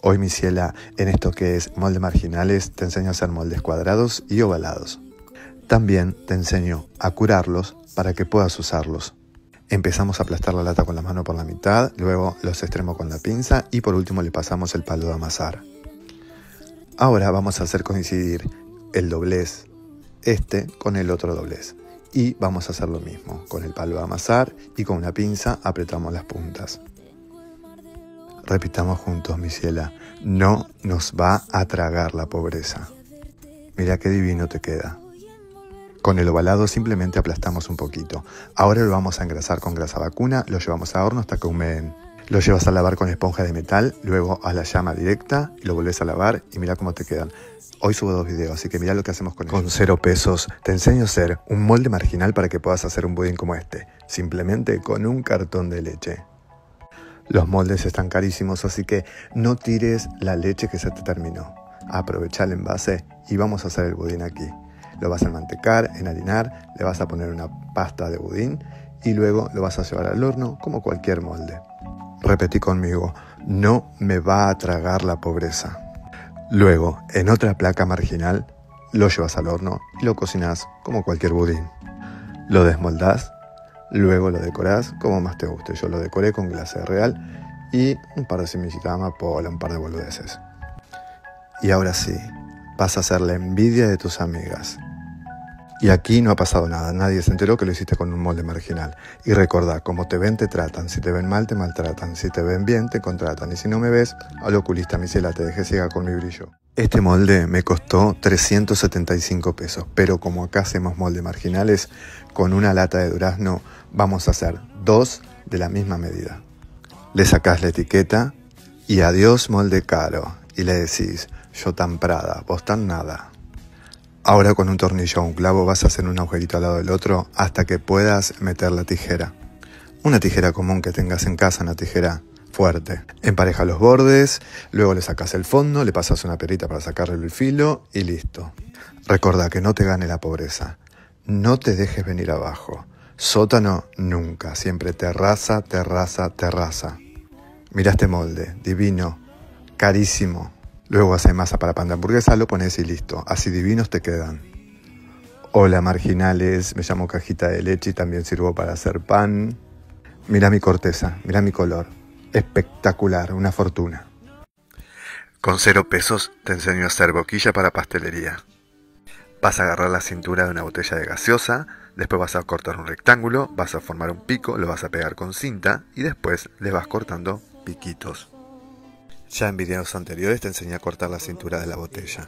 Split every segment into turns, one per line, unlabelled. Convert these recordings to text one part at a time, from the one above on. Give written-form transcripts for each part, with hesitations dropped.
Hoy, mi ciela, en esto que es molde marginales, te enseño a hacer moldes cuadrados y ovalados. También te enseño a curarlos para que puedas usarlos. Empezamos a aplastar la lata con la mano por la mitad, luego los extremos con la pinza y por último le pasamos el palo de amasar. Ahora vamos a hacer coincidir el doblez con el otro doblez. Y vamos a hacer lo mismo, con el palo de amasar y con una pinza apretamos las puntas. Repitamos juntos, mi ciela, no nos va a tragar la pobreza. Mira qué divino te queda. Con el ovalado simplemente aplastamos un poquito. Ahora lo vamos a engrasar con grasa vacuna, lo llevamos a horno hasta que humeen. Lo llevas a lavar con esponja de metal, luego a la llama directa y lo volvés a lavar y mira cómo te quedan. Hoy subo 2 videos, así que mira lo que hacemos con ellos. Con 0 pesos te enseño a hacer un molde marginal para que puedas hacer un budín como este, simplemente con un cartón de leche. Los moldes están carísimos, así que no tires la leche que se te terminó. Aprovecha el envase y vamos a hacer el budín aquí. Lo vas a enmantecar, enharinar, le vas a poner una pasta de budín y luego lo vas a llevar al horno como cualquier molde. Repetí conmigo, no me va a tragar la pobreza. Luego, en otra placa marginal, lo llevas al horno y lo cocinas como cualquier budín. Lo desmoldás, luego lo decorás como más te guste. Yo lo decoré con glacé real y un par de semillitas de amapola, un par de boludeces. Y ahora sí, vas a hacer la envidia de tus amigas. Y aquí no ha pasado nada, nadie se enteró que lo hiciste con un molde marginal. Y recordá, como te ven te tratan, si te ven mal te maltratan, si te ven bien te contratan. Y si no me ves, al oculista, mi ciela, te dejé ciega con mi brillo. Este molde me costó 375 pesos, pero como acá hacemos molde marginales, con una lata de durazno vamos a hacer 2 de la misma medida. Le sacás la etiqueta y adiós molde caro. Y le decís, yo tan Prada, vos tan nada. Ahora con un tornillo o un clavo vas a hacer un agujerito al lado del otro hasta que puedas meter la tijera. Una tijera común que tengas en casa, una tijera fuerte. Empareja los bordes, luego le sacas el fondo, le pasas una perita para sacarle el filo y listo. Recordá que no te gane la pobreza. No te dejes venir abajo. Sótano nunca, siempre terraza, terraza, terraza. Mirá este molde, divino, carísimo. Luego haces masa para pan de hamburguesa, lo pones y listo. Así divinos te quedan. Hola marginales, me llamo Cajita de Leche y también sirvo para hacer pan. Mirá mi corteza, mirá mi color. Espectacular, una fortuna. Con 0 pesos te enseño a hacer boquilla para pastelería. Vas a agarrar la cintura de una botella de gaseosa, después vas a cortar un rectángulo, vas a formar un pico, lo vas a pegar con cinta y después le vas cortando piquitos. Ya en videos anteriores te enseñé a cortar la cintura de la botella.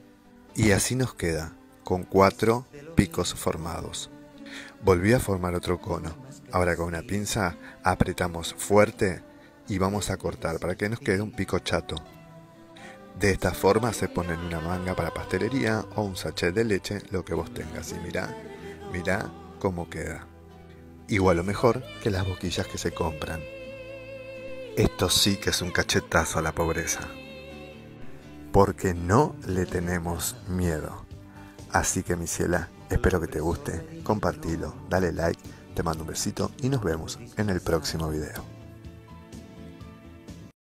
Y así nos queda, con 4 picos formados. Volví a formar otro cono. Ahora con una pinza apretamos fuerte y vamos a cortar para que nos quede un pico chato. De esta forma se pone en una manga para pastelería o un sachet de leche, lo que vos tengas. Y mirá cómo queda. Igual o mejor que las boquillas que se compran. Esto sí que es un cachetazo a la pobreza. Porque no le tenemos miedo. Así que, mi ciela, espero que te guste. Compartilo, dale like, te mando un besito y nos vemos en el próximo video.